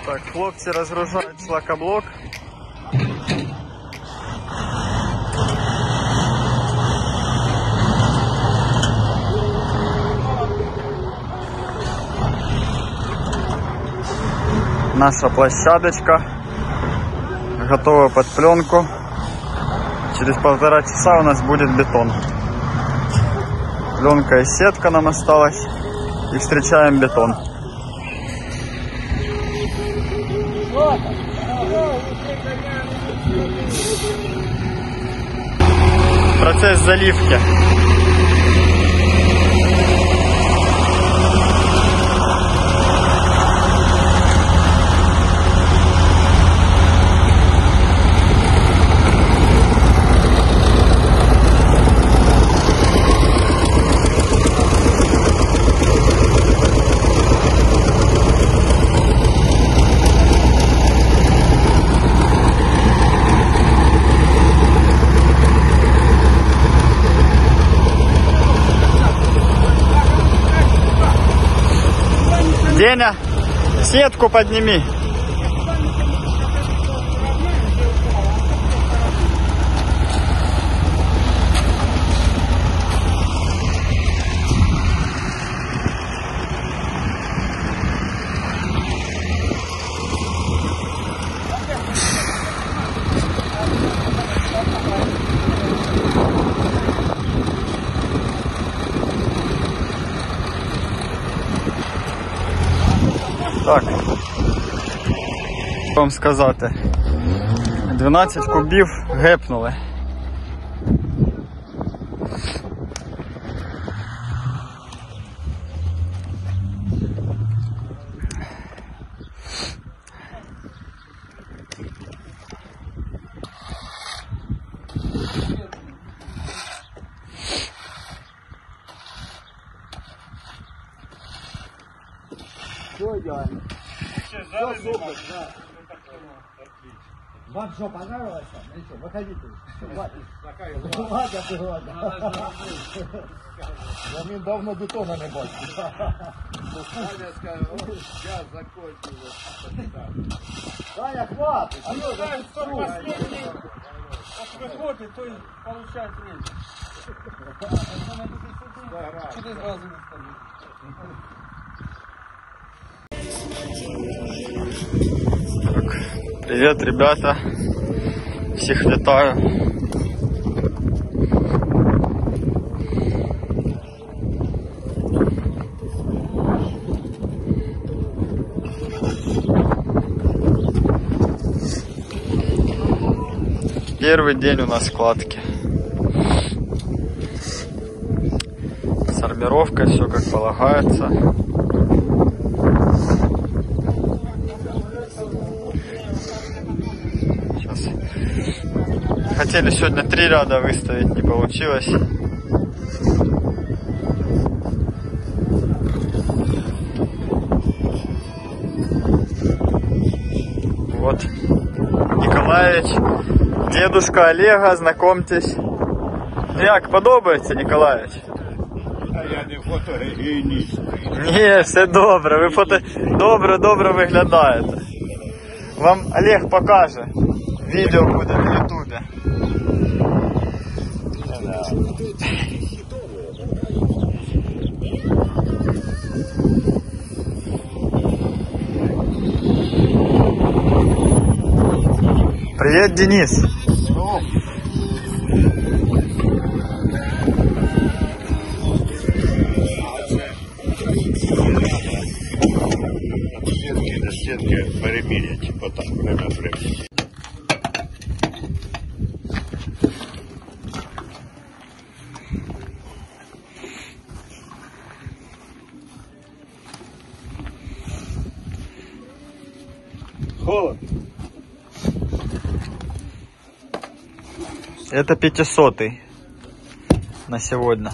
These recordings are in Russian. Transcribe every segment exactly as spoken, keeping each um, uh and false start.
Так, хлопці розгружають шлакоблок. Наша площадочка готова под пленку. Через полтора часа у нас будет бетон. Пленка и сетка нам осталась. И встречаем бетон. Процесс заливки. Деня, сетку подними. Так, що вам сказати, дванадцять кубів гепнули. Все идеально. Все супер, да. Вам что, понравилось? Ну что, выходите. Ладно, ладно. Я давно бетона не бачу. Саня сказал, я закончил. Саня, хватит. А ну, да, кто последний, как выходит, то и получает меньше. Через разу не ставит. Так, привет, ребята, всех вітаю. Первый день у нас складки. Сортировка, все как полагается. Хотели сегодня три ряда выставить, не получилось. Вот Николаевич, дедушка Олега, знакомьтесь. Як, подобається, Николаевич? А я не фотогенічний. Ні, все добре, ви фото... добре-добре виглядаєте. Вам Олег покаже. Відео буде в Ютубі. Привет, Денис. Стінки до стінки перемірять, отак, время времени. Холод. Это пятисотый на сегодня.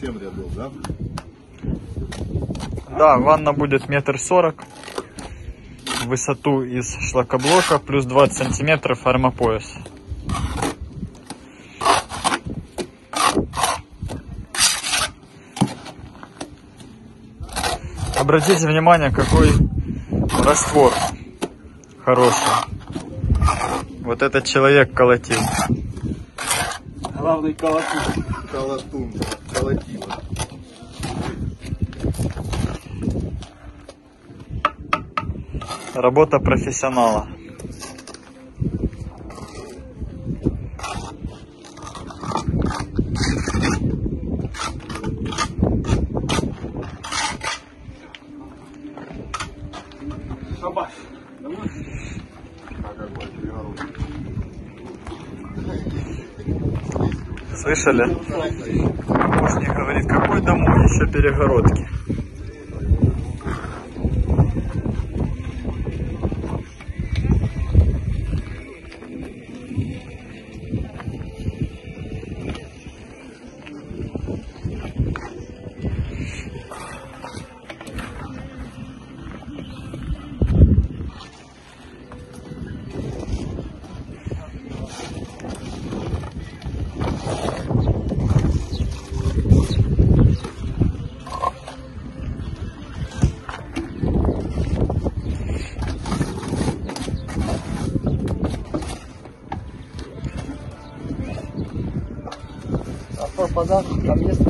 семь рядов, да? Да, ванна будет метр сорок. В высоту из шлакоблока плюс двадцать сантиметров армопояс. Обратите внимание, какой раствор хороший. Вот этот человек колотил. Главный колотун. Колотун. Колотила. Работа профессионала. Шабаш. Слышали? Помощник говорит, какой домой, еще перегородки. Подарок, там есть.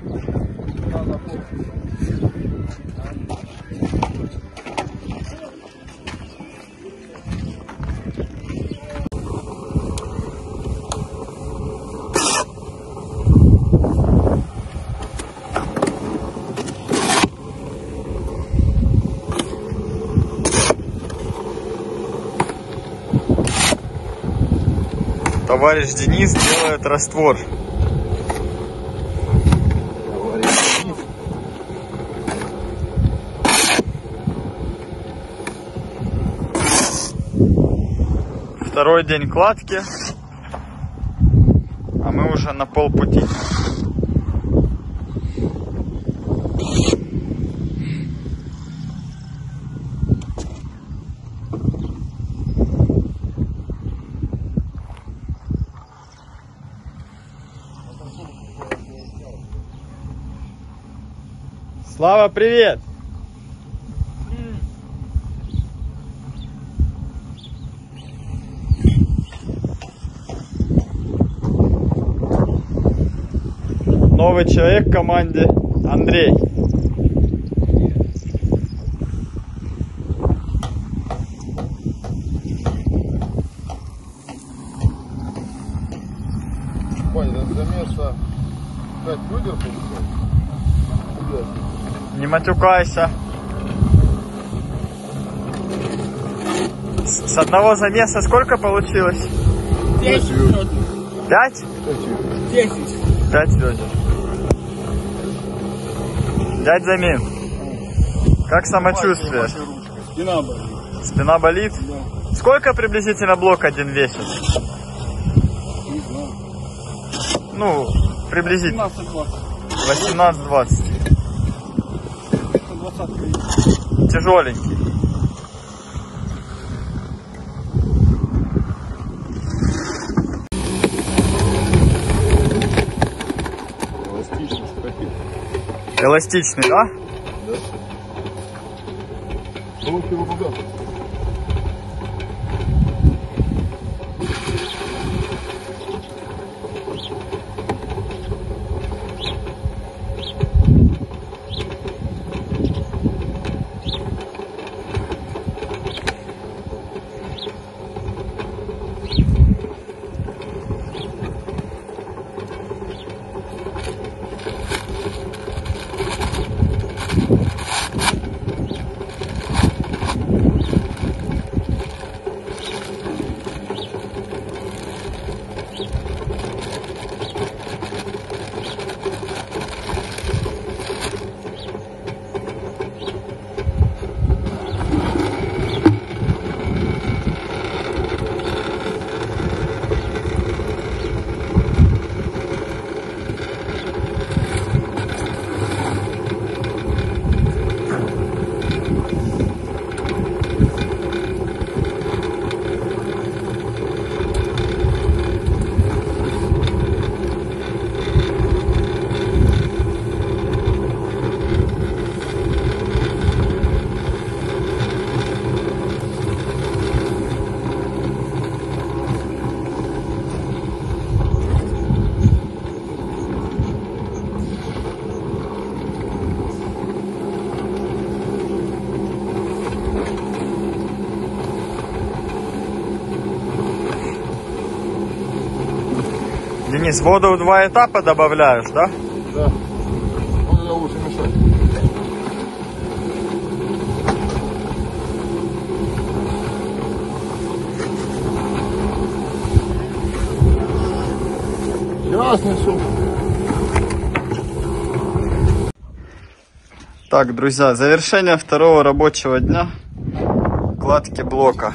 Товарищ Денис делает раствор. Второй день кладки, а мы уже на полпути. Слава, привет! Новый человек в команде Андрей. Вань, это за место пять ведер получается? Не матюкайся. С, с одного замеса сколько получилось? Десять ведер. Пять? Десять. Пять ведер. Дядь Замин, как самочувствие? Спина болит. Спина болит? Да. Сколько приблизительно блок один весит? Не знаю. Ну, приблизительно. восемнадцать-двадцать. восемнадцать-двадцать. Тяжеленький. Эластичный, да? Да. Ну, его туда. Денис, воду в два этапа добавляешь, да? Да. Ну, я лучше мешать. Сейчас несу. Так, друзья, завершение второго рабочего дня. Кладки блока.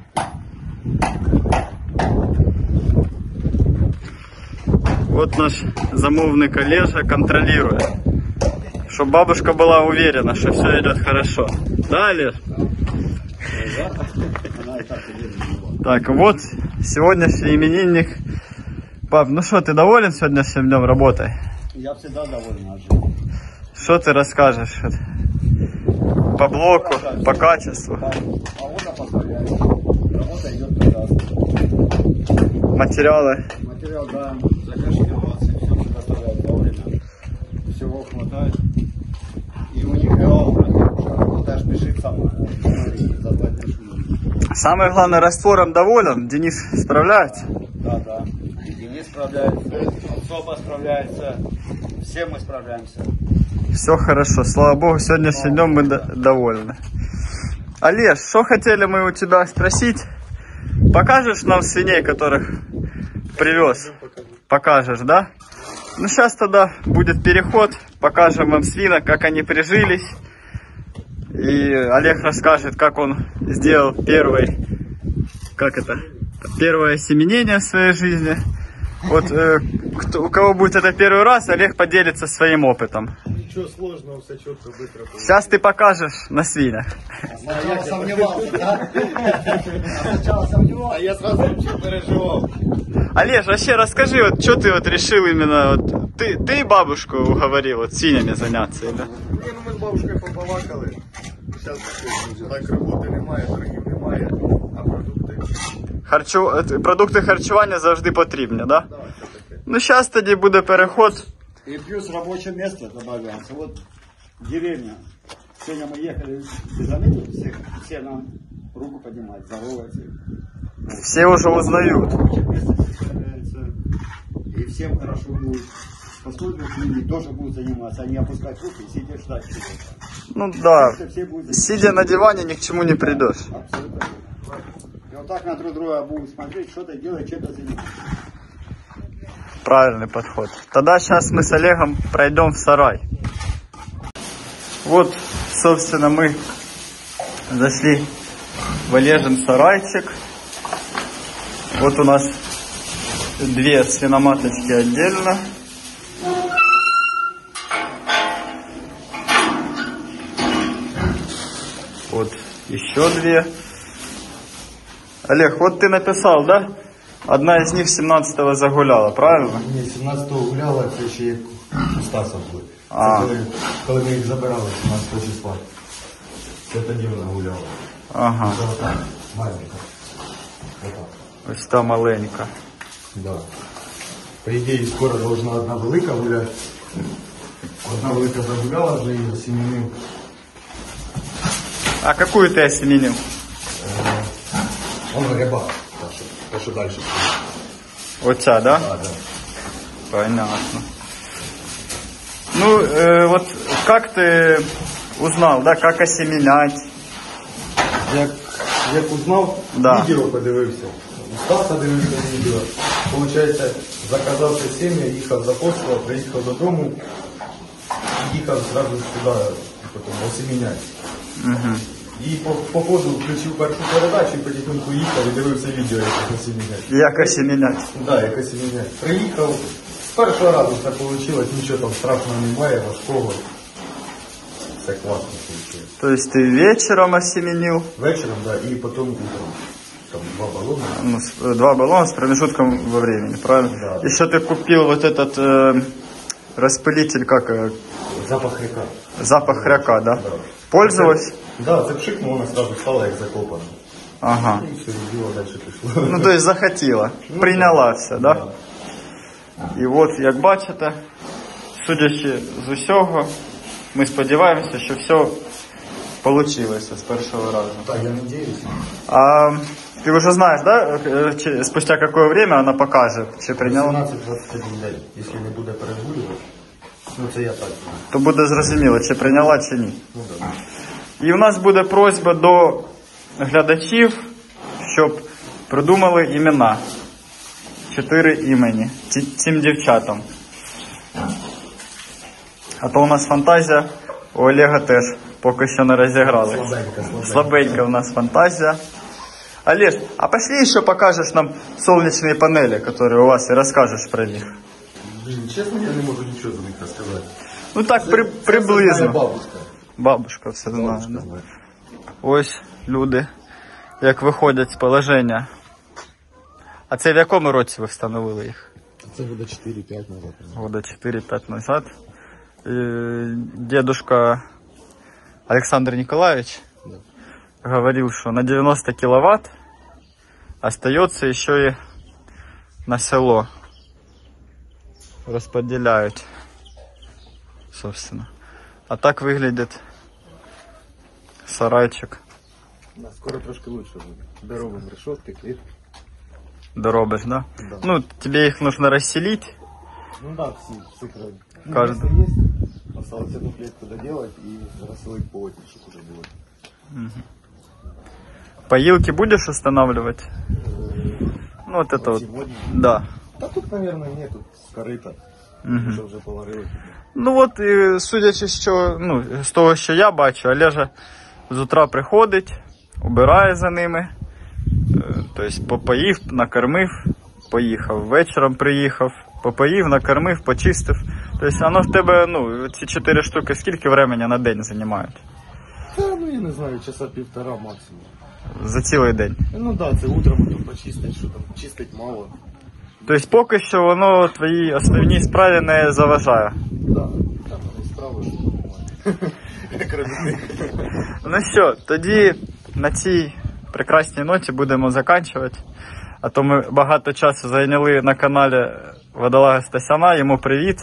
Вот наш замовник Олежа контролирует, чтобы бабушка была уверена, что все идет хорошо. Да, Олеж? Так, вот сегодняшний именинник. Пап, ну что, ты доволен сегодняшним днем работой? Я всегда доволен от жизни. Что ты расскажешь по блоку, по качеству? Погода позволяет. Работа идет прекрасно. Материалы? Материал, да, закашливался, все предоставляют вовремя. Всего хватает. И у них реально работа спешит сама. За два дня. Самое главное, раствором доволен. Денис справляется? Да, да. И Денис справляется, Соба справляется. Все мы справляемся. Все хорошо, слава богу, сегодняшним днем мы до- довольны. Олеж, что хотели мы у тебя спросить? Покажешь нам свиней, которых привез? Покажешь, да? Ну сейчас тогда будет переход, покажем вам свинок, как они прижились. И Олег расскажет, как он сделал первый, как это, первое осеменение в своей жизни. Вот э, кто, у кого будет это первый раз, Олег поделится своим опытом. Ничего сложного, все четко, быстро. Сейчас ты покажешь на свинях. Сначала сомневался, да? Сначала сомневался. А я сразу вообще переживал. Олеж, вообще расскажи, вот что ты вот решил именно, вот, ты, ты бабушку уговорил вот свиньями заняться, да? Ні, ну ми з бабушкою побалакали. Зараз так роботи немає, торгів немає, а продукти. Харчу... е, Продукти харчування завжди потрібні, да? Да, це таке. Ну зараз тоді буде переход. И плюс рабочее место добавляется. Вот деревня. Сегодня мы ехали, ты заметил, все, все нам руку поднимают, здороваются. Всі вже узнають. Рабочее место все появляется. И всем хорошо будет. Поскольку люди тоже будут заниматься, а не опускать руки и сидеть ждать чего-то. Ну да. Все, все будут Сидя на диване ни к чему не придешь. Абсолютно. И вот так на друг друга будут смотреть, что-то делать, что-то заниматься. Правильный подход. Тогда сейчас мы с Олегом пройдем в сарай. Вот, собственно, мы зашли в Олежин сарайчик. Вот у нас две свиноматочки отдельно. Вот еще две. Олег, вот ты написал, да? Одна из них семнадцатого загуляла, правильно? Ні, сімнадцятого гуляла, це ще як у Стаса були. Це А. коли, коли ми їх забирали сімнадцятого числа. Це тоді вона гуляла. Ага, Це отак, маленька. Отак. ось та маленька. Да. По ідеї, скоро должна одна велика гуляти. Одна велика загуляла, вже її сім'ю. А какую ты осеменил? Вона ряба. Та, що, та, що далі. Вот ця, да? А, да. Понятно. Ну, э, вот как ты узнал, да, как осеменять? Як, як узнав, Да. відео подивився. У Стаса дивився відео. Получається, заказав це сім'я, їхав за постою, приїхав додому, і їхав зразу сюди, потім осеміняти. Угу. І по, по ходу включив першу передачу і потихоньку їхав і дивився відео, як осеміняти. Як осеменять? Так, да, як осеміняти. Приїхав, з першого разу все вийшло, нічого там страшного немає, важкого. Все класно вийшло. То есть ты вечером осеменил, Вечором, да, і потім утром. Там два балони. ну, с- два баллона с промежутком во времени, правильно? Да. Еще ты купил вот этот э, распылитель, как э, Запах река. запах хряка, да? Да. Пользовалась? Да, це пшикнуло, вона одразу стала як закопана. Ага. І все, і діло далі пішло. Ну, то есть захотіла, прийняла все, да? І от, як бачите, судячи з усього, ми сподіваємося, що все вийшло з першого разу. Так, я надіюсь. А Ты уже знаешь, да, э, че- спустя какое время она покажет, чи приняла? вісімнадцять двадцять один день, якщо не буде перегулювати. Ну це я так знаю. То буде зрозуміло, чи прийняла, чи ні. Ну да. І у нас буде просьба до глядачів, щоб придумали імена. Чотири імені ці- цим дівчатам. А то у нас фантазія, у Олега теж поки що не розіграли. Слабенько, слабенько. Слабенька у нас фантазия. Олеж, а пошли еще покажешь нам солнечные панели, которые у вас, и расскажешь про них. Блін, чесно, я не можу нічого за них розказати. Ну так при, Знає приблизно. бабушка. Бабушка все знає. Бабушка Да? знає. Ось люди, як виходять з положення. А це в якому році ви встановили їх? Це буде чотири-п'ять назад. Года чотири-п'ять назад. И дедушка Александр Николаевич Да. говорил, что на девяносто киловатт остается еще и на село. Распределяют, собственно. А так выглядит сарайчик. Да, скоро трошки лучше буде. Доробимо решетки, кліп. Доробишь, да? Да. Ну, тебе их нужно расселить. Ну да, всі, всі краї. Ну, Каждый. место есть. Осталось одну клетку доделать и расселить по очереди, чтобы уже было. Поилки будешь устанавливать? Ну, вот это вот. Сегодня? Да. Да тут, наверное, нету скорыта. Мгм. Уже вже поварили. Ну от, і судячи, що, ну, з того, що я бачу, Олежа з утра приходить, убирає за ними, е, тобто попоїв, накормив, поїхав, вечором приїхав, попоїв, накормив, почистив. Тобто воно в тебе, ну, ці чотири штуки скільки времени на день займають? Та, ну я не знаю, часа півтора максимум. За цілий день. Ну да, це утром тут почистить, що там, чистить мало. Тобто поки що воно твоїй основній справі не заважає. Да, там вони справи, що немає. Кроме них. Ну що, тоді на цій прекрасній ноті будемо закінчувати. А то ми багато часу зайняли на каналі Водолага Стасяна. Йому привіт.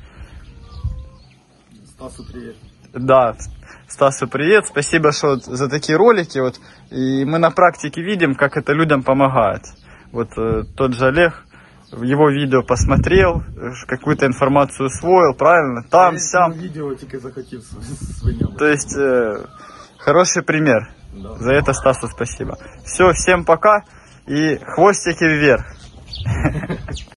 Стасу привіт. Да, Стасу привет. Спасибо, что вот за такие ролики. Вот, и мы на практике видим, как это людям помогает. Вот э, тот же Олег его видео посмотрел, э, какую-то информацию усвоил, правильно? Там, сям. Відео тільки захотів з свинями. То есть э, хороший пример. Да. За это Стасу спасибо. Все, всем пока и хвостики вверх.